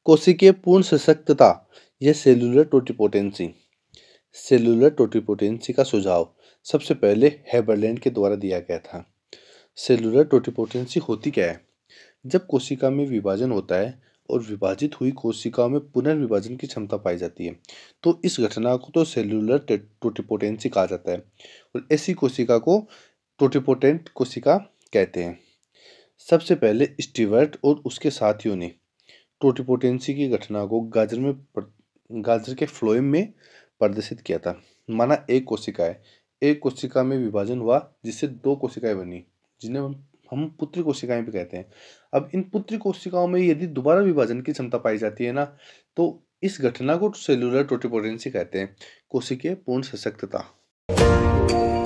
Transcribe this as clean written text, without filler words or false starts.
कोशिकीय पूर्ण सशक्तता या सेलुलर टोटिपोटेंसी। सेलुलर टोटिपोटेंसी का सुझाव सबसे पहले हेबरलैंड के द्वारा दिया गया था। सेलुलर टोटिपोटेंसी होती क्या है? जब कोशिका में विभाजन होता है और विभाजित हुई कोशिकाओं में पुनर्विभाजन की क्षमता पाई जाती है, तो इस घटना को तो सेलुलर टोटिपोटेंसी कहा जाता है और ऐसी कोशिका को टोटिपोटेंट कोशिका कहते हैं। सबसे पहले स्टीवर्ट और उसके साथियों ने टोटिपोटेंसी की घटना को गाजर के फ्लोएम में प्रदर्शित किया था। माना एक कोशिका है, एक कोशिका में विभाजन हुआ जिससे दो कोशिकाएं बनी, जिन्हें हम पुत्री कोशिकाएं भी कहते हैं। अब इन पुत्री कोशिकाओं में यदि दोबारा विभाजन की क्षमता पाई जाती है ना, तो इस घटना को सेलुलर टोटिपोटेंसी कहते हैं, कोशिकीय पूर्ण सशक्तता।